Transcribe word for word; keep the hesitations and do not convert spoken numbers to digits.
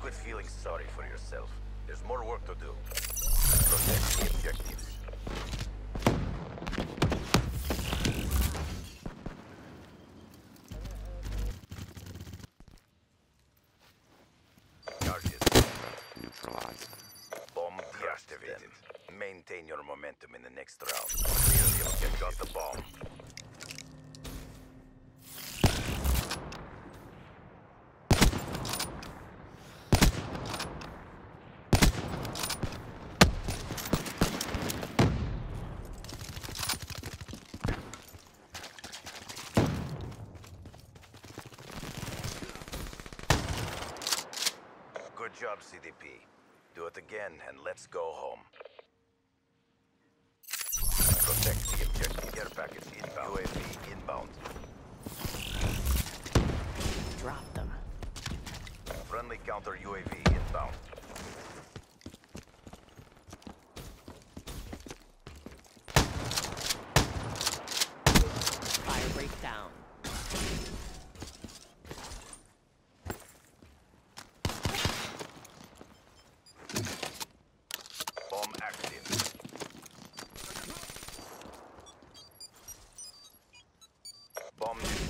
quit feeling sorry for yourself. There's more work to do. Protect the objectives. Charges. Neutralized. Bomb deactivated. Maintain your momentum in the next round. Clear the objective. Got the bomb. Good job, C D P. Do it again and let's go home. Protect the objective. Care package inbound. U A V inbound. Drop them. Friendly counter U A V inbound. Fire rate down. Bomb active. Bomb